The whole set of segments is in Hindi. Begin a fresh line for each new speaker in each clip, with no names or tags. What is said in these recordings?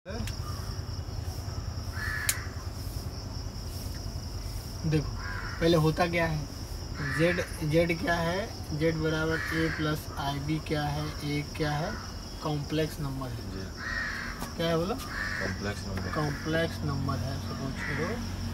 देखो पहले होता क्या है, जेड क्या है, जेड बराबर ए प्लस आई बी क्या है, ए क्या है, कॉम्प्लेक्स नंबर है। क्या है बोलो? कॉम्प्लेक्स नंबर है। सपोज करो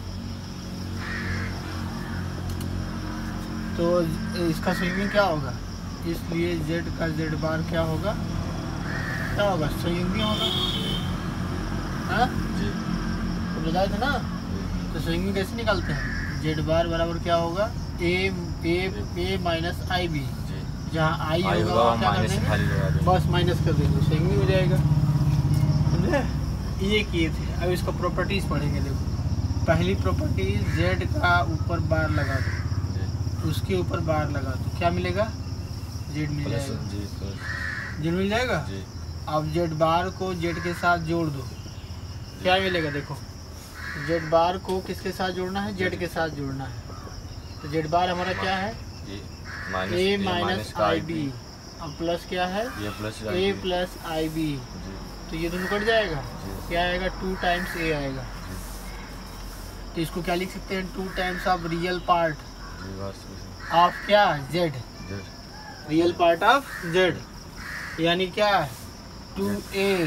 तो इसका संयुग्मी क्या होगा, इसलिए जेड का जेड बार क्या होगा, क्या होगा, संयुग्मी होगा। हाँ तो बताया था ना। तो संयुग्मी कैसे निकालते हैं, जेड बार बराबर क्या होगा, ए माइनस आई बी, जहाँ आई होगा वहाँ क्या कर देंगे, बस माइनस कर देंगे, संयुग्मी हो जाएगा। समझे? ये किए थे। अब इसका प्रॉपर्टीज पढ़ेंगे। देखो पहली प्रॉपर्टी, जेड का ऊपर बार लगा दो, उसके ऊपर बार लगा दो, क्या मिलेगा, जेड मिल जाएगा, जेड मिल जाएगा। अब जेड बार को जेड के साथ जोड़ दो, क्या मिलेगा, देखो जेड बार को किसके साथ जोड़ना है, जेड के साथ जोड़ना है। तो जेड बार हमारा क्या है, ए माइनस आई बी, अब प्लस क्या है, ए प्लस आई बी, तो ये दोनों कट जाएगा, क्या आएगा, 2 टाइम्स ए आएगा। तो इसको क्या लिख सकते हैं, 2 times of real part of क्या, Z, real part of Z, यानी क्या, 2a,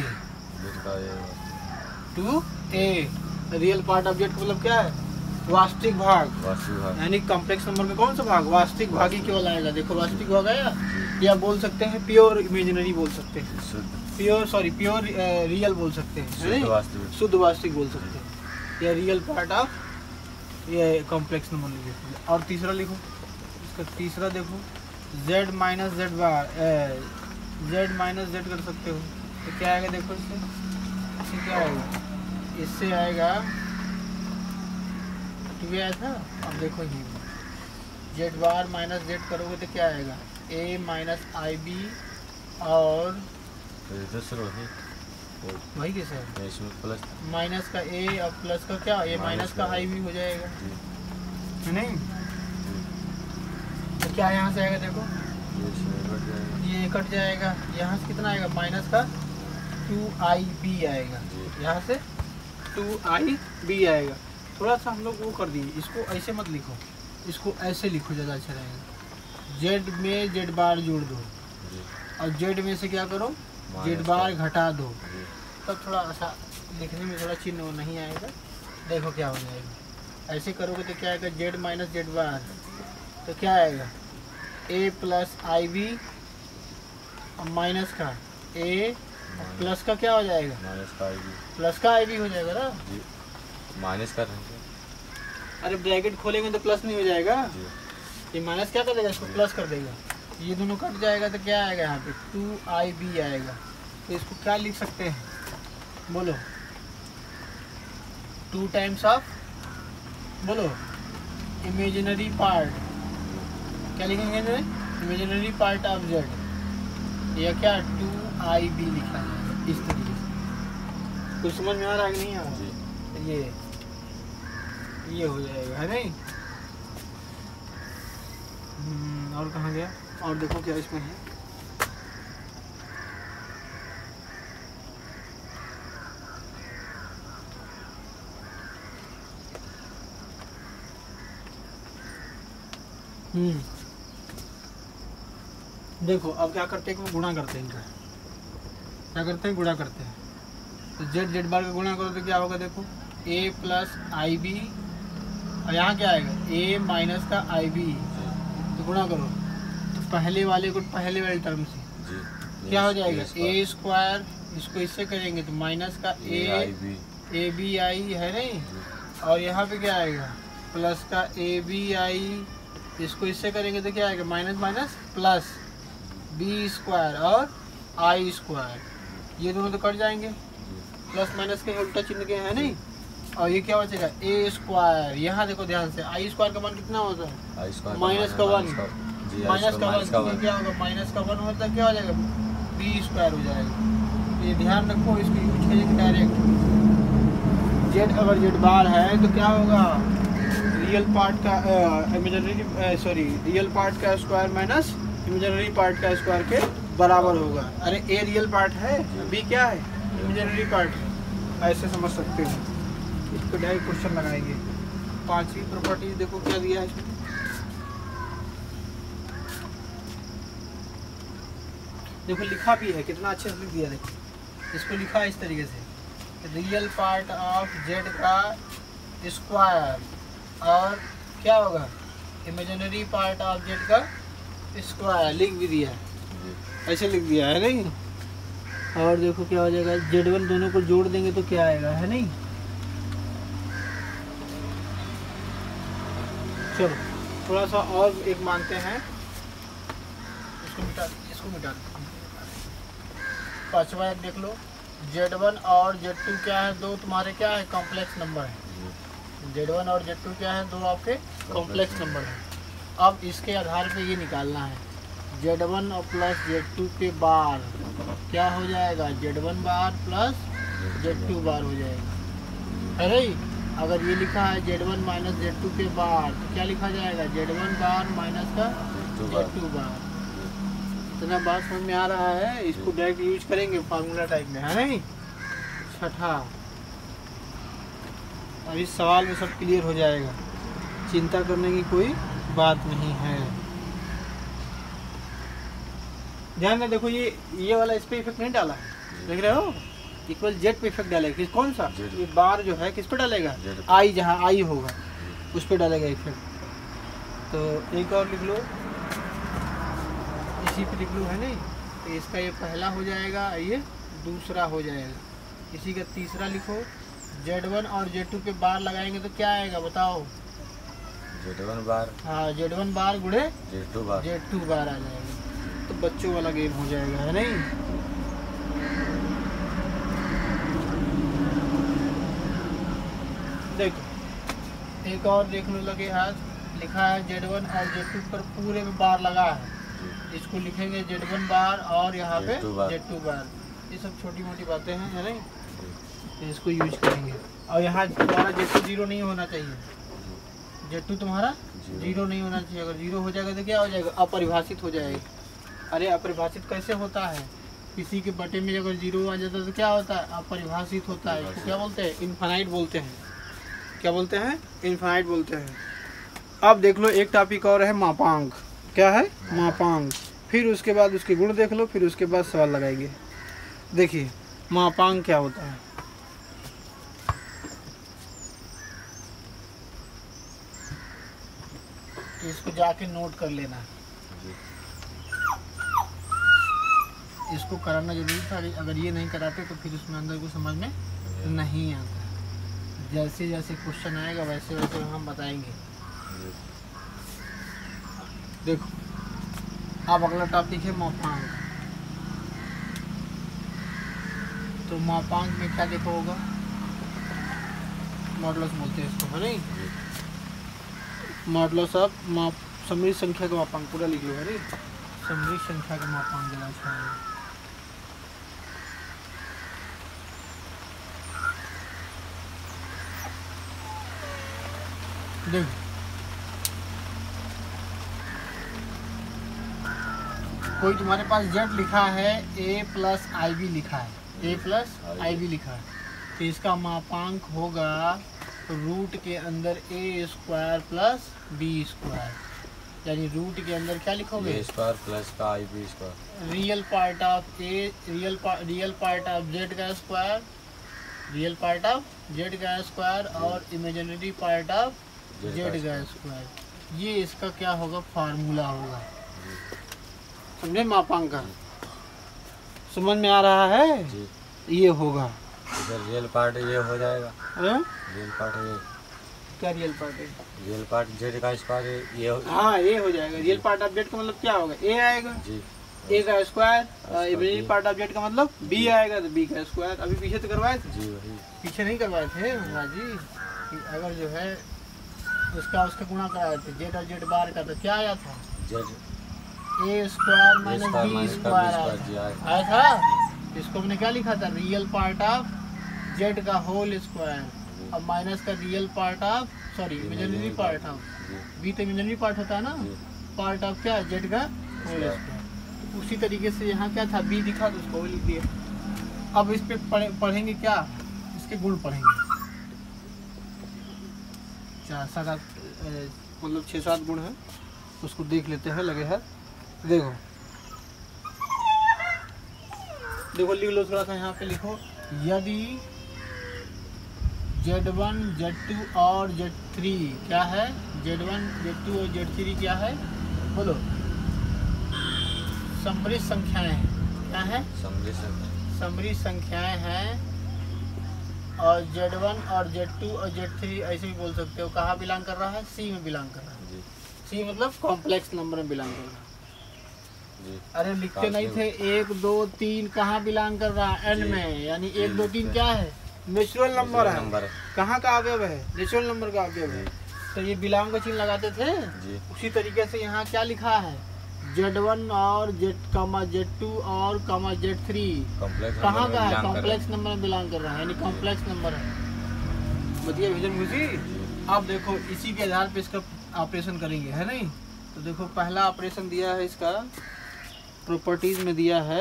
2a real part of Z का मतलब क्या है, वास्तविक भाग, यानी कॉम्प्लेक्स नंबर में कौन सा भाग, वास्तविक भाग ही केवल आएगा। देखो वास्तविक भाग आया, या बोल सकते हैं प्योर इमेजिनरी बोल सकते हैं, प्योर रियल बोल सकते हैं, शुद्ध वास्तविक बोल सकते हैं, या रियल पार्ट ऑफ ये कॉम्प्लेक्स नंबर लिखो। और तीसरा लिखो, इसका तीसरा देखो, z minus Z bar, z minus Z कर सकते हो, तो क्या आएगा, देखो इससे क्या आएगा, इससे आएगा 2 आया था। अब देखो ये जेड बार माइनस जेड करोगे तो क्या आएगा, a माइनस आई बी, और वही कैसे है, माइनस का a और प्लस का क्या, ये माइनस का आई बी हो जाएगा, नहीं। तो क्या यहाँ से आएगा, देखो ये कट जाएगा, यहाँ से कितना आएगा, माइनस का 2IB आएगा, यहाँ से 2IB आएगा। थोड़ा सा हम लोग वो कर दिए, इसको ऐसे मत लिखो, इसको ऐसे लिखो, ज़्यादा अच्छा रहेगा। जेड में जेड बार जोड़ दो, और जेड में से क्या करो, जेड बार घटा दो, तब थोड़ा ऐसा लिखने में थोड़ा चिन्ह नहीं आएगा। देखो क्या हो जाएगा, ऐसे करोगे तो क्या आएगा, जेड माइनस जेड बार, तो क्या आएगा, a plus I B, minus का a, प्लस का क्या हो जाएगा, प्लस का आई बी हो जाएगा ना,
माइनस कर रहे हैं।
अरे ब्रैकेट खोलेंगे तो प्लस नहीं हो जाएगा, ये माइनस क्या कर देगा, इसको प्लस कर देगा, ये दोनों कट जाएगा तो क्या आएगा, यहाँ पे 2IB आएगा। तो इसको क्या लिख सकते हैं, बोलो, 2 टाइम्स ऑफ, बोलो इमेजिनरी पार्ट, क्या लिखेंगे, इमेजिनरी पार्ट ऑफ जेड, या क्या 2IB लिखा है, इस तरीके से। कुछ समझ में आ रहा है कि नहीं आ रहा, ये हो जाएगा, है नहीं। और कहाँ गया, और देखो क्या इसमें है, देखो अब क्या करते हैं, गुणा करते हैं इनका, क्या करते हैं, गुणा करते हैं। तो जेड जेड बार का गुणा करो तो क्या होगा, देखो a प्लस आई बी, और यहाँ क्या आएगा, a माइनस का आई बी, तो गुणा करो तो पहले वाले को पहले वाले टर्म से क्या हो जाएगा, a स्क्वायर, इसको इससे करेंगे तो माइनस का a बी आई है नहीं, और यहाँ पे क्या आएगा, प्लस का a बी आई, इसको इससे करेंगे तो क्या आएगा, minus minus plus B square और आई स्क्वायर, ये दोनों तो कट जाएंगे, प्लस माइनस के उल्टा चिन्ह के है नहीं, और ये क्या बचेगा, ए स्क्वायर। यहाँ देखो ध्यान से, आई स्क्वायर का मान कितना होता है, माइनस का 1, माइनस का 1 क्या होगा, माइनस का 1 होता है, क्या हो जाएगा, बी स्क्वायर हो जाएगा। ये ध्यान रखो, इसको यूज करेंगे डायरेक्ट। जेड अगर जेड बार है तो क्या होगा, रियल पार्ट का इमेजिनरी, सॉरी रियल पार्ट का स्क्वायर माइनस इमेजिनरी पार्ट का स्क्वायर के बराबर होगा। अरे ए रियल पार्ट है, बी क्या है, इमेजिनरी पार्ट है, ऐसे समझ सकते हो। इस पर डायरेक्ट क्वेश्चन लगाएंगे। पांचवी प्रॉपर्टी देखो क्या दिया है इसमें। देखो लिखा भी है, कितना अच्छे से लिख दिया। देखो इसको लिखा है इस तरीके से, रियल पार्ट ऑफ जेड का स्क्वायर और क्या होगा, इमेजिनरी पार्ट ऑफ जेड का स्क्वायर लिख भी दिया है, ऐसे लिख दिया है नहीं। और देखो क्या हो जाएगा, जेड1 दोनों को जोड़ देंगे तो क्या आएगा, है नहीं। चलो थोड़ा सा और एक मानते हैं, इसको मिटा दो। पांचवा एक देख लो, Z1 और Z2 क्या है, दो तुम्हारे क्या है, कॉम्प्लेक्स नंबर है। Z1 और Z2 क्या है, दो आपके कॉम्प्लेक्स नंबर है। अब इसके आधार पे ये निकालना है, Z1 और प्लस Z2 के बार क्या हो जाएगा, Z1 बार प्लस Z2 बार हो जाएगा, है नहीं। अगर ये लिखा है Z1 माइनस Z2 के बार तो क्या लिखा जाएगा, Z1 बार माइनस का Z2 बार। इतना बात समझ में आ रहा है, इसको डायरेक्ट यूज करेंगे फार्मूला टाइप में, है नहीं। छठा, अब इस सवाल में सब क्लियर हो जाएगा, चिंता करने की कोई बात नहीं है। ध्यान में देखो, ये वाला इस पे इफेक्ट नहीं डाला है, देख रहे हो, इक्वल जेड पे इफेक्ट डालेगा। किस कौन सा, ये बार जो है किस पे डालेगा, आई, जहाँ आई होगा उस पे डालेगा इफेक्ट। तो एक और लिख लो, इसी पे लिख लो, है नहीं। तो इसका ये पहला हो जाएगा, ये दूसरा हो जाएगा। इसी का तीसरा लिखो, Z1 और Z2 के बार लगाएंगे तो क्या आएगा बताओ,
Z1 बार,
हाँ Z1 बार गुणे
Z2 बार
आ जाएगा। तो बच्चों वाला गेम हो जाएगा, है नहीं। देखो एक और देख लो, लगे हाथ, लिखा है Z1 और Z2 पर पूरे में बार लगा है, इसको लिखेंगे Z1 बार और यहाँ पे Z2 बार। ये सब छोटी मोटी बातें हैं, है नहीं, तो इसको यूज करेंगे। और यहाँ तुम्हारा Z2 जीरो नहीं होना चाहिए, Z2 तुम्हारा जीरो नहीं होना चाहिए। अगर जीरो हो जाएगा तो क्या हो जाएगा, अपरिभाषित हो जाएगा। अरे अपरिभाषित कैसे होता है, किसी के बटे में अगर जीरो आ जाता है तो क्या होता है, अपरिभाषित होता है। इसको क्या बोलते हैं, इनफाइनाइट बोलते हैं। क्या बोलते हैं, इनफाइनाइट बोलते हैं। अब देख लो एक टॉपिक और है, मापांक। क्या है, मापांक। फिर उसके बाद उसके गुण देख लो, फिर उसके बाद सवाल लगाएंगे। देखिए मापांक क्या होता है, तो इसको जाके नोट कर लेना, इसको कराना जरूरी था। अगर ये नहीं कराते तो फिर उसमें अंदर को समझ में नहीं आता। जैसे जैसे क्वेश्चन आएगा वैसे वैसे हम बताएंगे। देखो अब अगला टॉपिक है मापांक। तो मापांक में क्या देखो होगा, मॉडुलस बोलते हैं इसको, है नहीं। मॉडुलस ऑफ समृद्ध संख्या का मापांक, पूरा लिख लो, है नहीं। समृद्ध संख्या का मापांक देना चाहिए। देखो कोई तुम्हारे पास जेड लिखा है, a प्लस आई बी लिखा है, a प्लस आई बी लिखा है, तो इसका मापांक होगा रूट के अंदर a square plus b square. यानी रूट के अंदर क्या लिखोगे,
a स्क्वायर प्लस का I B square.
Real part of a, real part of z का square, real part of z का स्क्वायर और इमेजिनरी पार्ट ऑफ z का स्क्वायर। ये इसका क्या होगा, फार्मूला होगा। समझे, मापांक का समझ में आ रहा है
जी।
ये होगा,
इधर रियल पार्ट ये हो जाएगा, रियल पार्ट ये,
क्या रियल पार्ट है,
रियल पार्ट जेड का स्क्वायर ये
हाँ ये हो जाएगा। रियल पार्ट ऑफ जेड का मतलब क्या होगा, a आएगा
जी,
a का square. Imaginary part of Z का मतलब b आएगा, तो b का स्क्वायर। अभी पीछे तो करवाए थे
जी, वही
पीछे नहीं करवाए थे महाराज जी, कि अगर जो है उसका गुणा कराए थे जेड और जेड बार का, तो क्या आया था,
Z
a square minus b square आया था। इसको हमने क्या लिखा था, रियल पार्ट ऑफ जेड का होल स्क्वायर, अब माइनस का real part of, sorry imaginary part of, b तो इमेजिनरी पार्ट होता है ना, पार्ट ऑफ क्या, जेड का होल स्क्वायर। तो उसी तरीके से यहाँ क्या था, b दिखा तो उसको लिख दिया। अब इस पे पढ़ेंगे क्या, इसके गुण पढ़ेंगे। 4-7 मतलब 6-7 गुण है, उसको देख लेते हैं। लगे है देखो देखो लिख लो थोड़ा सा यहाँ पे लिखो। यदि Z1 Z2 और Z3 क्या है, Z1 Z2 और Z3 क्या है बोलो, समृद्ध संख्याएं हैं। क्या है, समृद्ध संख्याएं हैं। और Z1 और Z2 और Z3 ऐसे भी बोल सकते हो। कहाँ बिलोंग कर रहा है, C में बिलोंग कर रहा है। C मतलब कॉम्प्लेक्स नंबर में बिलोंग कर रहा है। अरे लिखते नहीं थे 1 2 3 कहाँ बिलोंग कर रहा है, N में, यानी 1 2 3 क्या है, नेचुरल नंबर है। कहाँ का अवयव है, नेचुरल नंबर का अवयव है। तो ये बिलोंग का चिन्ह लगाते थे। उसी तरीके से यहाँ क्या लिखा है, Z1 और Z2 और Z3 कहाँ का है, कॉम्प्लेक्स नंबर में बिलोंग कर रहा है, यानी कॉम्प्लेक्स नंबर है। बताइए विजन खुशी। अब देखो इसी के आधार पे इसका ऑपरेशन करेंगे, है नहीं। तो देखो पहला ऑपरेशन दिया है इसका, प्रॉपर्टीज में दिया है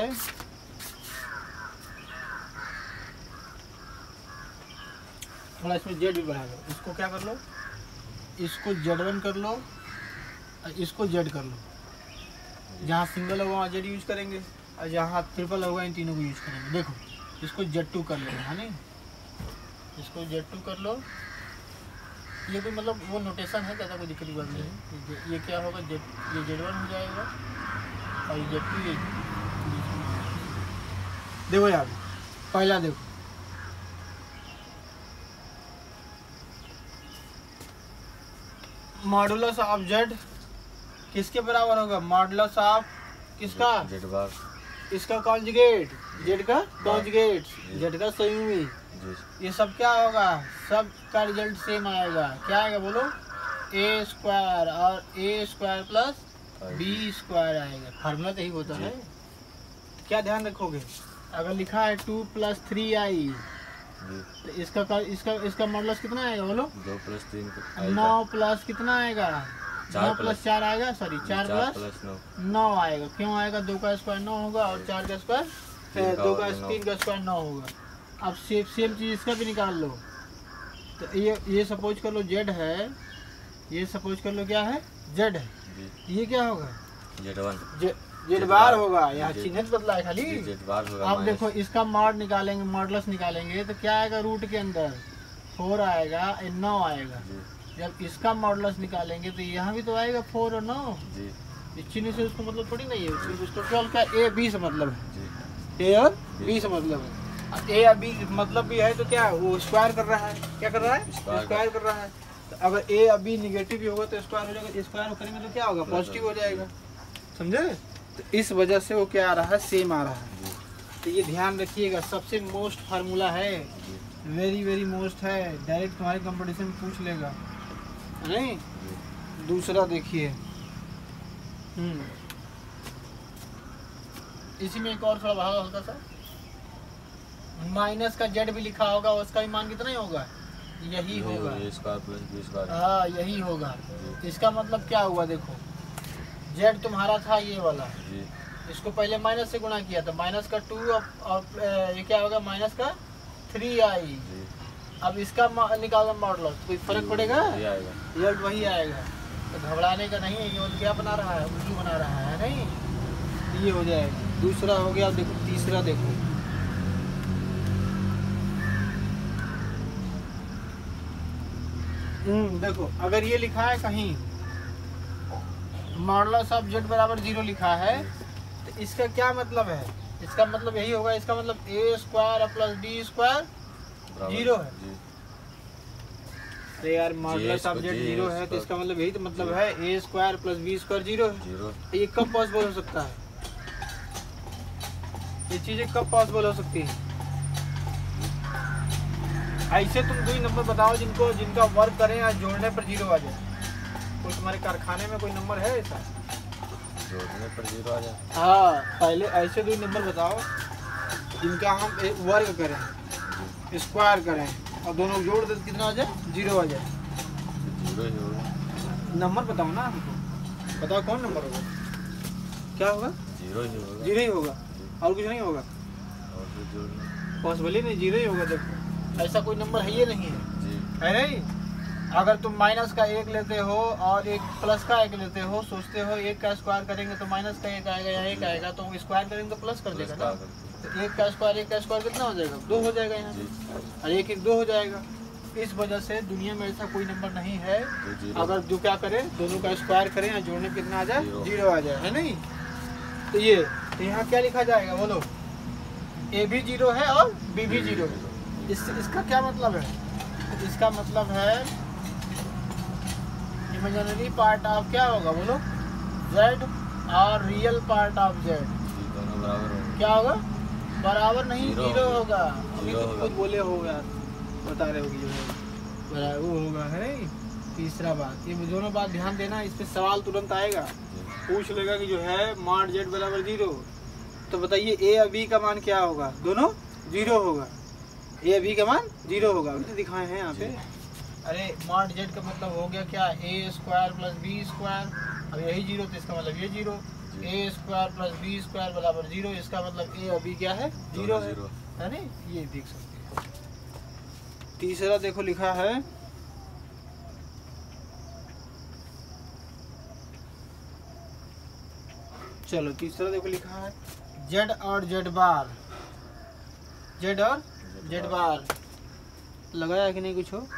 थोड़ा इसमें Z भी बढ़ा लो। इसको क्या कर लो, इसको Z1 कर लो, इसको Z कर लो। जहाँ सिंगल होगा वहाँ Z यूज करेंगे, और जहाँ ट्रिपल होगा इन तीनों को यूज करेंगे। देखो इसको Z2 कर लो, है नहीं, इसको Z2 कर लो। ये कोई मतलब वो नोटेशन है, ज़्यादा कोई दिक्कत की बात नहीं है। ये क्या होगा, ये Z1 हो जाएगा और ये Z2 ये। देखो यार पहला देखो, मॉडुलस ऑफ Z किसके बराबर होगा, मॉडुलस ऑफ किसका,
Z बार, इसका
कॉन्जुगेट, Z का कॉन्जुगेट, Z का संयुग्मी। ये सब क्या होगा, सब का रिजल्ट सेम आएगा। क्या आएगा बोलो, A² और A² प्लस B² आएगा। फार्मूला तो यही होता है। क्या ध्यान रखोगे, अगर लिखा है 2 + 3i तो इसका मॉडुलस कितना आएगा बोलो,
2 + 3
9 प्लस कितना आएगा, 9 + 4 आएगा, सॉरी 4 + 9 आएगा। क्यों आएगा, 2 का स्क्वायर 9 होगा और 4 का स्क्वायर 3 का स्क्वायर 9 होगा। अब सेम चीज इसका भी निकाल लो। तो ये सपोज कर लो Z है, ये सपोज कर लो क्या है, Z है। ये क्या होगा, Z बार होगा। यहाँ चिन्ह बदला है खाली, Z बार होगा। अब देखो इसका मॉड निकालेंगे, मॉडुलस निकालेंगे तो क्या आएगा, रूट के अंदर 4 आएगा, 9 आएगा। जब इसका मॉडुलस निकालेंगे तो यहाँ भी तो आएगा 4 और 9। इस चिन्ह से उसको मतलब थोड़ी नहीं है, सिर्फ उसको केवल क्या A B से मतलब है, A और B से मतलब है। A या B मतलब भी है तो क्या वो स्क्वायर कर रहा है, क्या कर रहा है, स्क्वायर कर रहा है। तो अगर A या B निगेटिव भी होगा तो स्क्वायर हो जाएगा, स्क्वायर करेंगे तो क्या होगा, पॉजिटिव हो जाएगा। समझे, तो इस वजह से वो क्या आ रहा है, सेम आ रहा है। तो ये ध्यान रखिएगा, सबसे मोस्ट फार्मूला है, वेरी मोस्ट है, डायरेक्ट तुम्हारे कंपटीशन में पूछ लेगा, नहीं। दूसरा देखिए, इसी में एक और थोड़ा भाग हल्का सा, माइनस का Z भी लिखा होगा, उसका भी मान कितना ही होगा, यही होगा, हाँ यही होगा। इसका मतलब क्या हुआ, देखो Z तुम्हारा था ये वाला, इसको पहले माइनस से गुणा किया था, माइनस का 2 और ये क्या होगा, माइनस का 3i। अब इसका निकालना मॉडुलस, कोई फर्क पड़ेगा, रिजल्ट वही आएगा। तो घबराने का नहीं है, ये क्या बना रहा है, उल्लू बना रहा है नहीं, ये हो जाएगा। दूसरा हो गया। देखो तीसरा देखो, देखो अगर ये लिखा है कहीं मॉडुलस ऑफ Z बराबर 0 लिखा है तो इसका क्या मतलब है, इसका मतलब यही होगा, इसका मतलब A² + B² 0 है। तो यार मॉडुलस ऑफ Z 0 है तो इसका मतलब यही तो मतलब है, A² + B² 0 है। ये कब पॉसिबल हो सकता है, ये चीजें कब पॉसिबल हो सकती है। ऐसे तुम 2 नंबर बताओ जिनका वर्क करें और जोड़ने पर 0 आ जाए। कोई तुम्हारे कारखाने में कोई नंबर है ऐसा,
जोड़ने पर 0 आ जाए।
हाँ, पहले ऐसे 2 नंबर बताओ जिनका हम वर्ग करें, स्क्वायर करें और दोनों जोड़ दे कितना आ जाए, 0 आ जाए।
0 ही होगा।
नंबर बताओ ना हमको, बताओ कौन नंबर होगा, क्या होगा,
0 ही होगा।
0 ही होगा और कुछ नहीं होगा,
और कुछ जोड़ना
पॉसिबल ही नहीं, 0 ही होगा। देखो ऐसा कोई नंबर है ये नहीं है,
जी।
है नहीं। अगर तुम माइनस का 1 लेते हो और एक प्लस का 1 लेते हो, सोचते हो 1 का स्क्वायर करेंगे तो माइनस का 1 आएगा या 1 आएगा, तो स्क्वायर करेंगे तो प्लस कर देगा ना। तो 1 का स्क्वायर कितना हो जाएगा? 2 हो जाएगा यहाँ पे, और 1 1 2 हो जाएगा। इस वजह से दुनिया में ऐसा कोई नंबर नहीं है अगर जो क्या करे दोनों का स्क्वायर करें या जोड़ने कितना आ जाए? 0 आ जाए, है नहीं। तो ये तो यहाँ क्या लिखा जाएगा बोलो? ए भी 0 है और बी भी 0। इसका क्या मतलब है? इसका मतलब है इमेजिनरी पार्ट ऑफ क्या होगा बोलो? Z और रियल पार्ट ऑफ Z
दोनों बराबर होंगे।
क्या होगा? बराबर नहीं, 0 होगा। अभी
जीरो
तो
होगा।
खुद बोले हो यार, बता रहे हो कि जो है बराबर वो होगा, है नहीं। तीसरा बात, ये दोनों बात ध्यान देना, इस पे सवाल तुरंत आएगा, पूछ लेगा कि जो है मॉड Z बराबर 0, तो बताइए ए और बी का मान क्या होगा? दोनों 0 होगा। ए और बी का मान 0 होगा, अभी तो दिखाए हैं यहाँ पे। अरे मॉड Z का मतलब हो गया क्या? A square plus B square, अब यही 0 तो इसका मतलब ये 0। A square plus B square बराबर 0, इसका मतलब ए और बी क्या है? 0 है नहीं। ये देख सकते हैं। तीसरा देखो लिखा है चलो तीसरा देखो लिखा है Z और Z बार, Z और Z बार लगाया कि नहीं कुछ हो?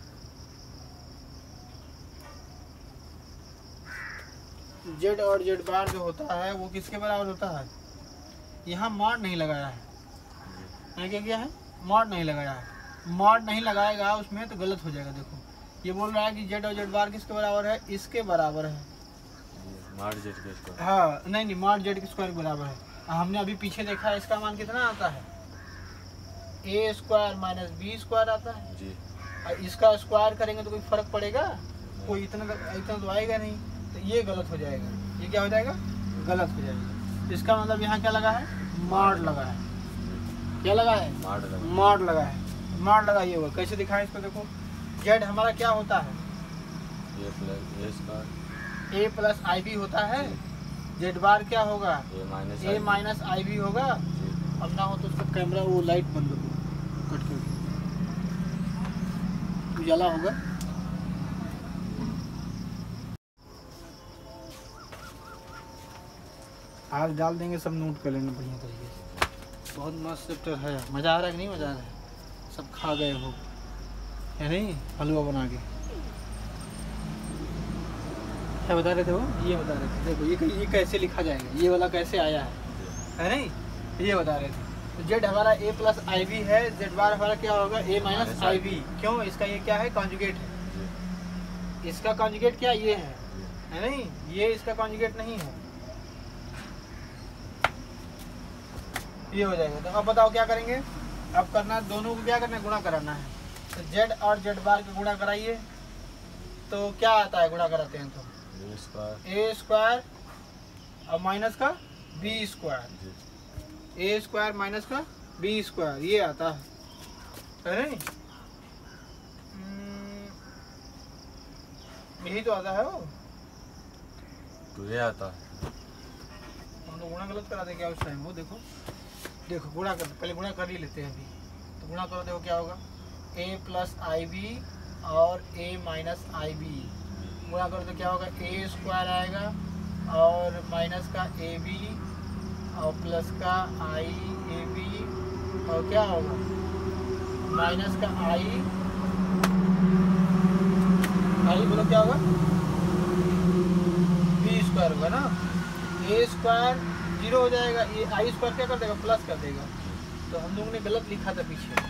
Z और Z बार जो होता है वो किसके बराबर होता है? यहाँ मॉड नहीं लगाया है, क्या किया है? मॉड नहीं लगाया है। मॉड नहीं लगाएगा उसमें तो गलत हो जाएगा। देखो ये बोल रहा है कि Z और Z बार किसके बराबर है? इसके बराबर है।
मॉड Z के स्क्वायर।
हाँ नहीं, मॉड Z के स्क्वायर के बराबर है। हमने अभी पीछे देखा है, इसका मान कितना आता है? A square minus B square आता है
जी।
और इसका स्क्वायर करेंगे तो कोई फर्क पड़ेगा? कोई इतना तो आएगा नहीं, तो ये गलत हो जाएगा। ये क्या हो जाएगा? गलत हो जाएगा। इसका मतलब यहाँ क्या लगा है? मॉड लगा है। क्या लगा है? मॉड लगा है। मॉड लगा ये हुआ। कैसे दिखाएं इसको? देखो Z हमारा क्या होता है? ए प्लस आई बी होता है। Z बार क्या होगा? ए माइनस आई बी होगा। अब ना हो तो उसका कैमरा वो लाइट बंद कर दो, कट करके उजाला होगा। आज डाल देंगे, सब नोट कर लेना बढ़िया तरीके से। बहुत मस्त चैप्टर है। मज़ा आ रहा है कि नहीं मज़ा आ रहा है? सब खा गए हो, है नहीं? हलवा बना के क्या बता रहे थे वो? ये बता रहे थे देखो ये कैसे लिखा जाएगा, ये वाला कैसे आया है नहीं? ये बता रहे थे। तो Z हमारा A प्लस आई बी है, Z बार हमारा क्या होगा? A minus I B. क्यों? इसका ये क्या है? कॉन्जुगेट है। इसका कॉन्जुगेट क्या ये है नहीं? ये इसका कॉन्जुगेट नहीं है। ये हो जाएगा। तो अब बताओ क्या करेंगे? अब करना दोनों को क्या करना है? गुणा कराना है। तो Z और Z बार का गुणा कराइए तो क्या आता है? गुणा कराते हैं तो ए स्क्वायर और माइनस का B square, A square minus का बी स्क्वायर, ये आता है नहीं? यही तो आता है वो।
तो ये आता है।
हम लोग गुणा गलत करा देंगे उस टाइम। वो देखो देखो गुणा कर, पहले गुणा कर ही लेते हैं अभी। तो गुणा करो, देखो क्या होगा? ए प्लस आई बी और ए माइनस आई बी गुणा करो तो क्या होगा? ए स्क्वायर आएगा और माइनस का ए बी और प्लस का आई ए बी और क्या होगा? माइनस का आई बोलो क्या होगा? बी स्क्वायर होगा ना। ए स्क्वायर 0 हो जाएगा, ये आई स्क्वायर क्या कर देगा? प्लस कर देगा। तो हम लोगों ने गलत लिखा था पीछे,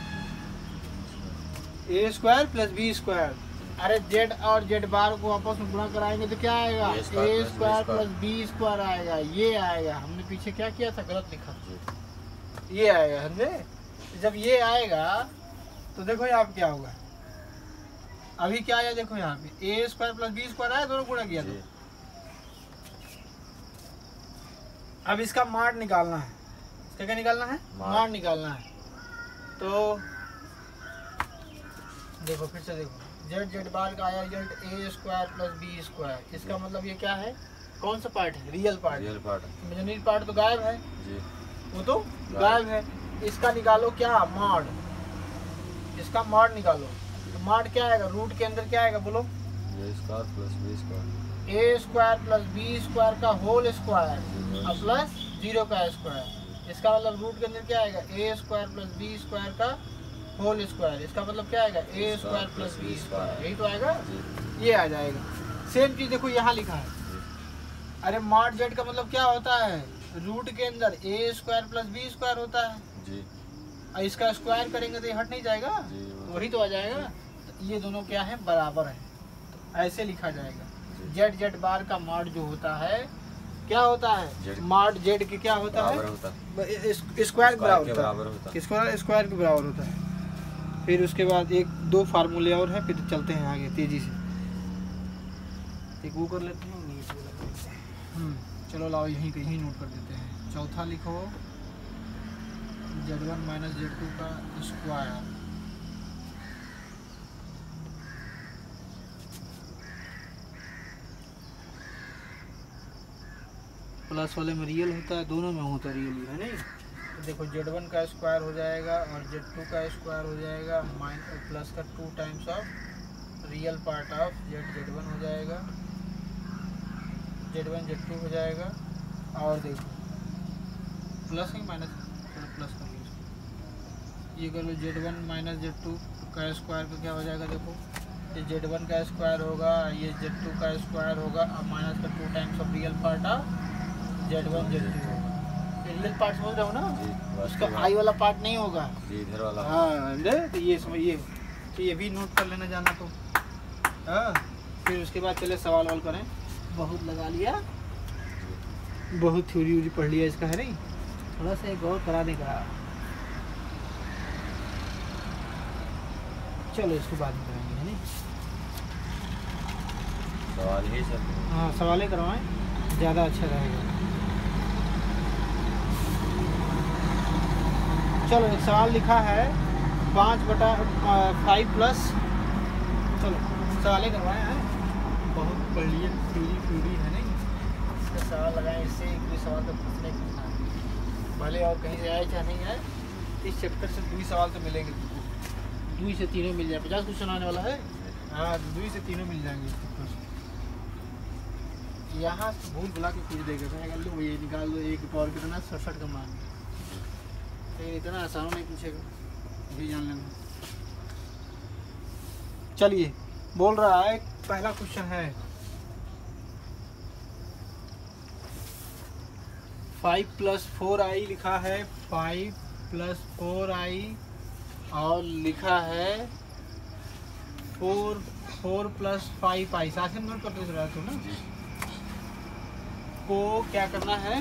A square plus B square. अरे Z और Z बार को आपस में गुणा कराएंगे तो क्या आएगा? A square plus B square आएगा। ये आएगा। हमने पीछे क्या किया था? गलत लिखा था। ये आएगा हमने। जब ये आएगा तो देखो यहाँ पे क्या होगा? अभी क्या आया? देखो यहाँ पे A square plus B square आया, दोनों गुणा किया था। अब इसका मॉड निकालना है। इसका क्या निकालना है? मॉड निकालना है। तो देखो फिर से देखो, Z बार का आया result A square plus B square. इसका मतलब ये क्या है? कौन सा पार्ट है? Real part. इमेजिनरी पार्ट तो गायब है जी। वो तो गायब है। इसका निकालो क्या? मॉड। इसका मॉड निकालो। तो मॉड क्या आएगा, रूट के अंदर क्या आएगा बोलो,
A square plus B square.
A square plus B square का होल स्क्वायर और प्लस 0 का स्क्वायर। इसका मतलब रूट के अंदर क्या आएगा, A square plus B square का होल स्क्वायर। इसका मतलब क्या आएगा, A square plus B square, यही तो आएगा, ये आ जाएगा। सेम चीज़ देखो यहाँ लिखा है। अरे मॉड जेड का मतलब क्या होता है, रूट के अंदर A square plus B square होता है
जी।
और इसका स्क्वायर करेंगे तो ये हट नहीं जाएगा, वही तो आ जाएगा। तो ये दोनों क्या है, बराबर है। तो ऐसे लिखा जाएगा। जेड जेड बार का मॉड जो होता है क्या होता है, मॉड जेड के क्या होता है, स्क्वायर के बराबर होता है, स्क्वायर के बराबर होता है। फिर उसके बाद एक दो फार्मूले और है, फिर चलते हैं आगे तेजी से। एक वो कर लेते हैं, चलो लाओ यहीं कहीं नोट कर देते हैं। चौथा लिखो Z1 माइनस Z2 का स्क्वायर प्लस वाले में रियल होता है, दोनों में होता है रियल है नहीं। तो देखो Z1 का स्क्वायर हो जाएगा और Z2 का स्क्वायर हो जाएगा, माइनस प्लस का 2 times of real part of Z1 हो जाएगा, Z1 Z2 हो जाएगा। और देखो प्लस ही माइनस, चलो प्लस कर लो, ये कर लो Z1 माइनस Z2 का स्क्वायर का क्या हो जाएगा, देखो ये Z1 का स्क्वायर होगा, ये Z2 का स्क्वायर होगा और माइनस का 2 times of real part of Z1 Z2 होगा। रियल पार्ट समझ रहे हो ना, उसका आई वाला पार्ट नहीं होगा,
इधर वाला।
हाँ तो ये समझिए, तो ये भी नोट कर लेना जाना तो। हाँ फिर उसके बाद चले सवाल वाल करें। बहुत लगा लिया, बहुत थ्योरी व्यूरी पढ़ लिया इसका है नहीं, थोड़ा सा एक और कराने का। चलो इसको बाद में कराएंगे है नहीं,
सवाल ही सब।
हाँ सवाल करवाएं, ज़्यादा अच्छा रहेगा। चलो एक सवाल लिखा है 5/5 प्लस, चलो सवाल करवाएं हैं, बहुत पढ़ लिए थ्योरी है नहीं। इसका सवाल लगाएं, इससे एक भी सवाल तो पूछने पूछना है, भले और कहीं से आए चाहे नहीं आए, इस चैप्टर से 2 सवाल तो मिलेंगे, 2 से 3 मिल जाए। 50 क्वेश्चन आने वाला है, हाँ 2 से 3 मिल जाएंगे। यहाँ भूल भुला के पूछ देगा, कहेगा लो ये निकाल दो, एक पावर कितना 67 का मान, लेकिन इतना आसान नहीं पूछेगा, ये जान लेना। चलिए बोल रहा है, पहला क्वेश्चन है 5 + 4i लिखा है, 5 + 4i और लिखा है 4 + 5i। साथ में नोट करते रहा तो ना, को क्या करना है,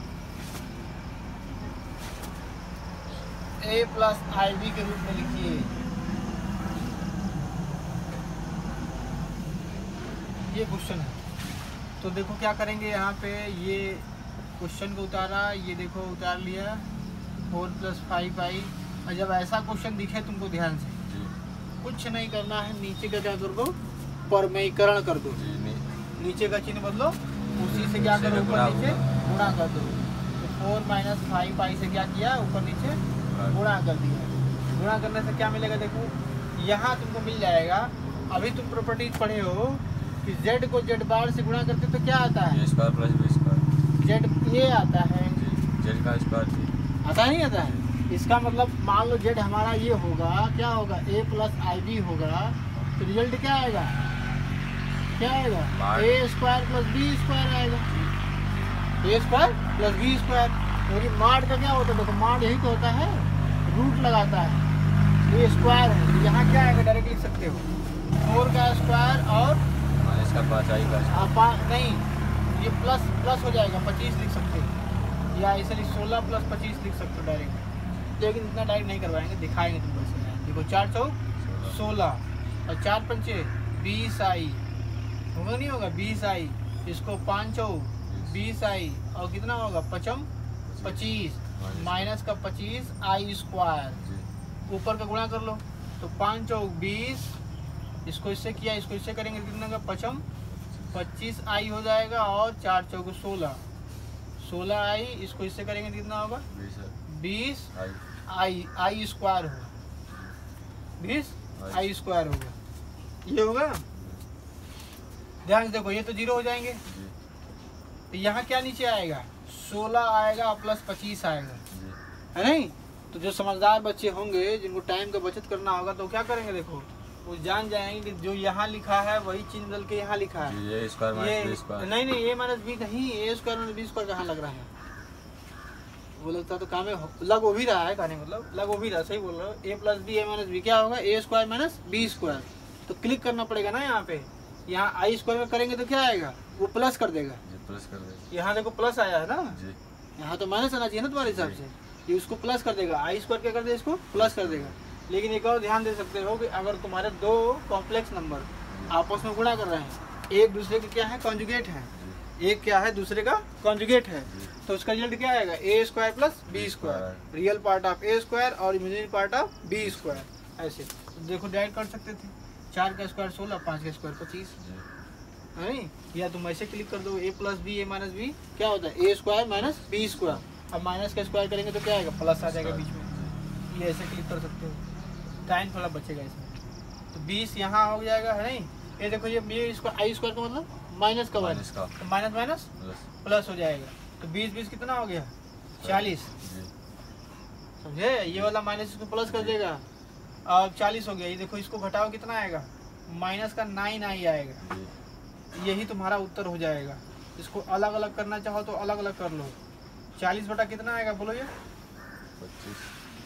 a + ib के रूप में लिखिए। ये क्वेश्चन है, तो देखो क्या करेंगे यहाँ पे, ये क्वेश्चन को उतारा, ये देखो उतार लिया 4 + 5i। और जब ऐसा क्वेश्चन दिखे तुमको ध्यान से कुछ नहीं करना है, नीचे का क्या कर दो, परमेयीकरण कर दो, नीचे का चिन्ह बदलो, उसी से क्या करो, ऊपर नीचे गुणा कर दो। तो 4 - 5i से क्या किया, ऊपर नीचे गुणा कर दिया। गुणा करने से क्या मिलेगा, देखो यहाँ तुमको मिल जाएगा। अभी तुम प्रॉपर्टीज पढ़े हो कि z को z बार से गुणा करते तो क्या आता है,
A square plus B square.
z ये आता है,
जेड का स्क्वायर
आता नहीं आता है। इसका मतलब मान लो z हमारा ये होगा, क्या होगा, a + ib होगा, तो रिजल्ट क्या आएगा, क्या आएगा, a² + b² आएगा, a² + b²। क्योंकि मॉड का क्या होता है, देखो मॉड यही तो होता है, रूट लगाता है, ये स्क्वायर है, तो यहाँ क्या आएगा, डायरेक्ट लिख सकते हो 4 का स्क्वायर और
इसका 5i का
नहीं, ये प्लस हो जाएगा, 25 लिख सकते हो, या ऐसे 16 + 25 लिख सकते हो डायरेक्ट। लेकिन इतना डायरेक्ट नहीं करवाएंगे, दिखाएंगे तुमको ऐसे। देखो 4 × 4 = 16 और 4 × 5 = 20i, होगा नहीं होगा 20i, इसको 5 × 20i और कितना होगा 5 × 25 माइनस का 25i², ऊपर का गुणा कर लो, तो 5 × 20, इसको इससे किया, इसको इससे करेंगे कितना का 5 × 25i हो जाएगा, और 4 × 4 = 16i, इसको इससे करेंगे कितना होगा 20i² होगा। 20 आई स्क्वायर होगा, ये होगा। ध्यान से देखो, ये तो 0 हो जाएंगे, तो यहाँ क्या नीचे आएगा 16 आएगा प्लस 25 आएगा, है नहीं। तो जो समझदार बच्चे होंगे जिनको टाइम का बचत करना होगा तो क्या करेंगे, देखो वो जान जाएंगे कि जो यहाँ लिखा है वही चिन्ह बदल के यहाँ लिखा है।
ये स्क्वायर माइनस बी स्क्वायर,
नहीं ए माइनस बी नहीं, A square minus B square कहाँ लग रहा है, वो लगता तो काम लग हो भी रहा है, कहने मतलब लग हो भी रहा, सही बोल रहे हो। A plus B A minus B क्या होगा, A square minus B square. तो क्लिक करना पड़ेगा ना यहाँ पे, यहाँ आई स्क्वायर में करेंगे तो क्या आएगा, वो प्लस कर देगा,
प्लस कर देगा।
यहाँ देखो प्लस आया है ना, यहाँ तो माइनस आना चाहिए ना तुम्हारे हिसाब से, ये उसको प्लस कर देगा, आई स्क्वायर क्या कर देगा, इसको प्लस कर देगा। लेकिन एक और ध्यान दे सकते हो कि अगर तुम्हारे दो कॉम्प्लेक्स नंबर आपस में गुणा कर रहे हैं, एक दूसरे के क्या है कॉन्जुगेट है, एक क्या है दूसरे का कॉन्जुगेट है, तो उसका रिजल्ट क्या आएगा, A square plus B square, real part of A square और imaginary part of B square. ऐसे देखो डायरेक्ट कर सकते थे, 4 का स्क्वायर 16, 5 का स्क्वायर 25, है नहीं। या तुम ऐसे क्लिक कर दो, A plus B A minus B क्या होता है, A square minus B square. अब माइनस का स्क्वायर करेंगे तो क्या आएगा, प्लस आ जाएगा बीच में। ये ऐसे क्लिक कर सकते हो, टाइम थोड़ा बचेगा इसमें। तो 20 यहाँ हो जाएगा, है नहीं। ये देखो ये इसको आई स्क्वायर का मतलब माइनस का माइनस का, तो माइनस माइनस प्लस हो जाएगा। तो 20 कितना हो गया 40, समझे। ये वाला माइनस इसको प्लस कर देगा, अब 40 हो गया। ये देखो इसको घटाओ कितना आएगा, माइनस का 9 आई आएगा। यही तुम्हारा उत्तर हो जाएगा। इसको अलग अलग करना चाहो तो अलग अलग कर लो। 40 बटा कितना आएगा बोलो, ये
25,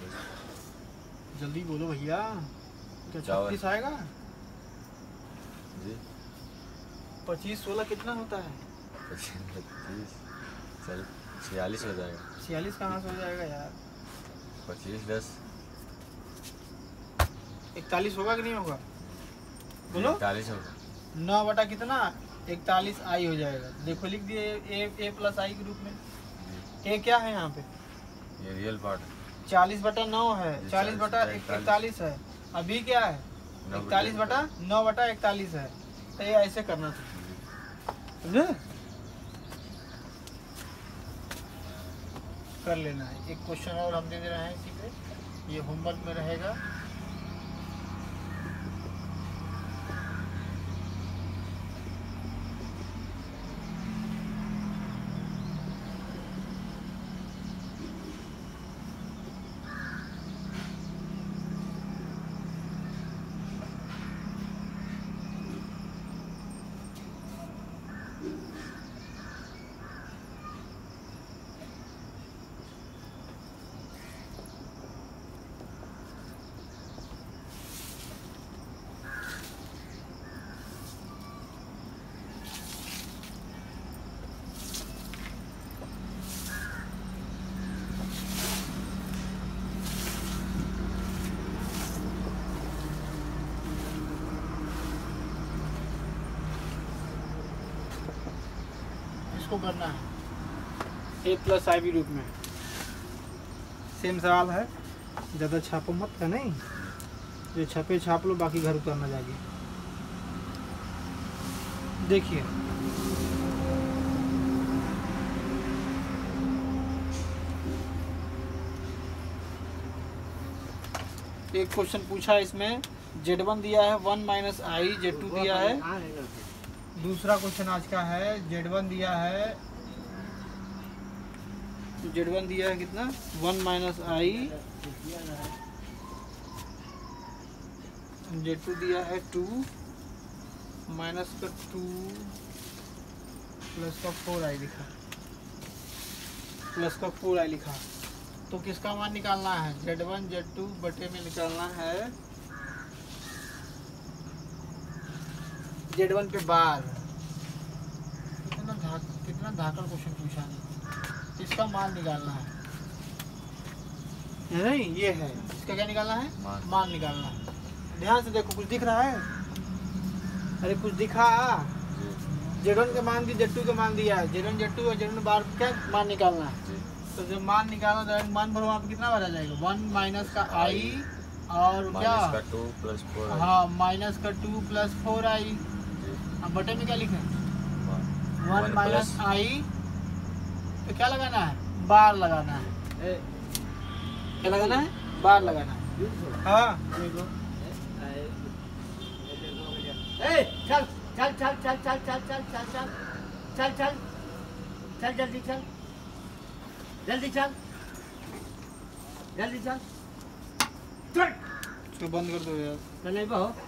जल्दी बोलो भैया, क्या 36 आएगा
जी।
25 16 कितना होता है,
25 चल 46 हो जाएगा।
46 कहाँ से हो जाएगा यार,
25 10
41 होगा कि नहीं होगा बोलो।
41 होगा।
9 बटा कितना 41 आई हो जाएगा। देखो लिख दिए ए प्लस आई के रूप में। ए क्या है यहाँ पे,
ये रियल पार्ट है।
40 बटा 9 है, 40 बटा 41 है। अभी क्या है 41 बटा 9 बटा 41 है। तो ये ऐसे करना था, समझे, कर लेना है। एक क्वेश्चन और हम दे दे रहे हैं इसी पे, ये होमवर्क में रहेगा। इसको करना है ए प्लस आई बी रूप में। सेम सवाल है, ज़्यादा छापो मत, है नहीं, जो छपे छाप लो, बाकी घर उतरना जाके। देखिए एक क्वेश्चन पूछा है इसमें, Z1 दिया है 1 माइनस आई, Z2 दिया है। दूसरा क्वेश्चन आज का है, Z1 दिया है कितना 1 माइनस आई, Z2 दिया है 2 माइनस का 2 प्लस का 4 आई लिखा, प्लस का 4 आई लिखा। तो किसका मान निकालना है, Z1 Z2 बटे में निकालना है Z1 पे बार। कितना धाकड़ क्वेश्चन पूछा नहीं, इसका मान निकालना है, नहीं ये है, इसका क्या निकालना है, मान निकालना है। ध्यान से देखो, कुछ दिख रहा है, अरे कुछ दिखा, Z1 का मान दिया, Z2 का मान दिया है, Z1 Z2 और Z1 बार क्या मान निकालना है। तो जब मान निकालो तो मान भरो, वहाँ पे कितना भरा जाएगा 1 माइनस का आई और क्या
2 प्लस 4,
हाँ माइनस का 2 प्लस 4 आई। अब बटे में क्या लिखे 1 माइनस आई, तो क्या लगाना है, बार लगाना है। क्या लगाना है, बार लगाना है। हाँ चल चल चल चल चल चल चल चल चल चल चल चल जल्दी चल जल्दी चल जल्दी चल चल इसको बंद कर दो यार। चल नहीं बहु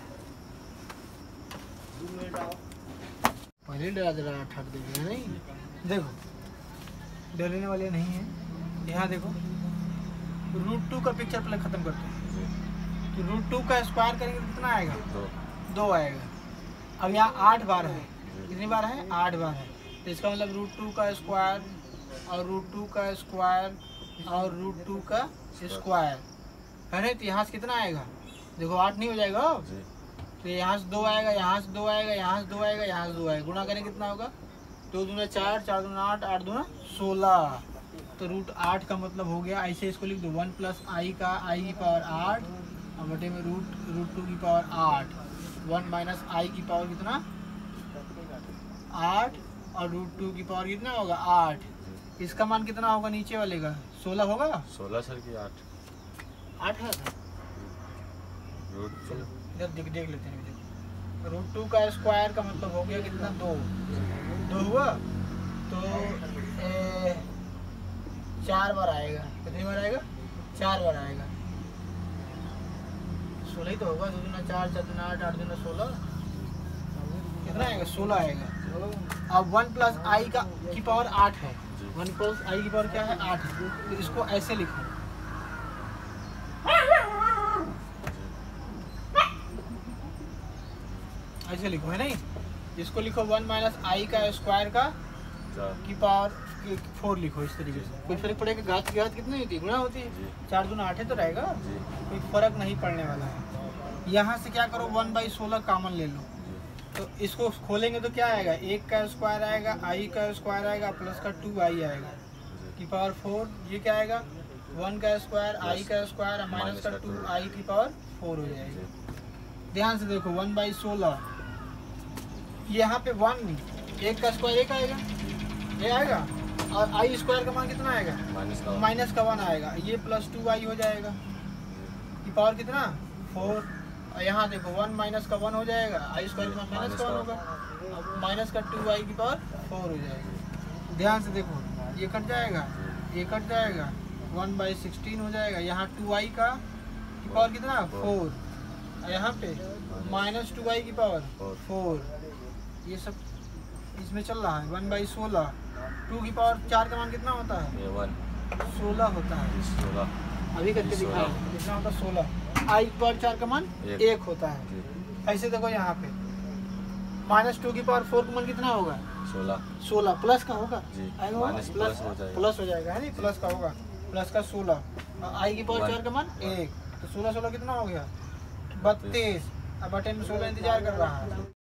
2 मिनट आओ। पहले डरा दे रहा ठग देंगे नहीं। देखो डरने वाले नहीं है। यहाँ देखो √2 का पिक्चर पहले खत्म करते हैं। तो √2 का स्क्वायर करेंगे कितना आएगा? 2 आएगा। अब यहाँ 8 बार है। कितनी बार है? 8 बार है। तो इसका मतलब √2 का स्क्वायर और √2 का स्क्वायर और √2 का स्क्वायर है ना। तो यहाँ से कितना आएगा? देखो 8 नहीं हो जाएगा। तो यहाँ से 2 आएगा, यहाँ से 2 आएगा, यहाँ से 2 आएगा, यहाँ से 2 आएगा। गुणा करें कितना होगा? 2 दूना 4, 4 दूना 8, 8 दूना 16। तो √8 का मतलब हो गया। ऐसे इसको लिख दो 1 + i का i की पावर 8 और बटे में √2 की पावर 8। 1 - i की पावर कितना? 8 और √2 की पावर कितना होगा? 8। इसका मान कितना होगा नीचे वाले का? 16 होगा।
16 सर की 8
है इधर देख लेते हैं। √2 का स्क्वायर का मतलब हो गया कितना? 2 हुआ। तो 4 बार आएगा। कितनी बार आएगा? 4 बार आएगा। 16 ही तो होगा। 2 दूना 4, 4 दूना 8, 8 दूना 16। कितना आएगा? 16 आएगा। अब 1 + i की पावर 8 है। 1 + i की पावर क्या है? 8 है। तो इसको ऐसे लिखो। ऐसे लिखो है नहीं। इसको लिखो 1 - i का स्क्वायर का की पावर 4 लिखो। इस तरीके से कोई फर्क पड़ेगा? घात की घात कितनी होती है? गुणा होती है। 4 दूना 8 तो रहेगा। कोई फर्क नहीं पड़ने वाला है। यहाँ से क्या करो? 1/16 कॉमन ले लो। तो इसको खोलेंगे तो क्या आएगा? 1 का स्क्वायर आएगा, i का स्क्वायर आएगा, प्लस का 2i आएगा की पावर 4। ये क्या आएगा? 1 का स्क्वायर, i का स्क्वायर माइनस का 2i की पावर 4 हो जाएगा। ध्यान से देखो 1/16 यहाँ पे 1 का स्क्वायर 1 आएगा, ये आएगा। और i स्क्वायर का मान कितना आएगा? माइनस का 1 आएगा। ये प्लस 2i हो जाएगा की पावर कितना? 4। और यहाँ देखो 1 माइनस का 1 हो जाएगा। i स्क्वायर का माइनस का 1 होगा। माइनस का 2i की पावर 4 हो जाएगा। ध्यान से देखो ये कट जाएगा, ये कट जाएगा। 1/16 हो जाएगा। यहाँ 2i का की पावर कितना? 4। यहाँ पे माइनस 2i की पावर 4। ये सब इसमें चल रहा है। 1/16। 2 की पावर 4 का मान कितना होता है? 16 होता है।
16
अभी करके दिखाओ कितना होता है? 16। i की पावर 4 का मान 1 होता है। ऐसे देखो यहाँ पे -2 की पावर 4 का मान कितना होगा? 16 प्लस का होगा। प्लस हो जाएगा है नहीं, प्लस का होगा। प्लस का 16। i की पावर 4 का मान 1। तो 16 16 कितना हो गया? 32। अब बटन में 16 इंतजार कर रहा है।